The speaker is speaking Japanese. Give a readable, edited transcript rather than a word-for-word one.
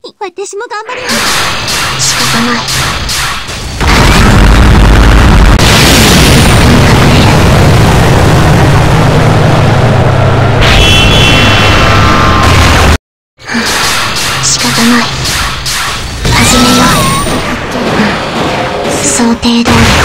私も頑張ります。 仕方ない。仕方ない。始めよう。想定通り。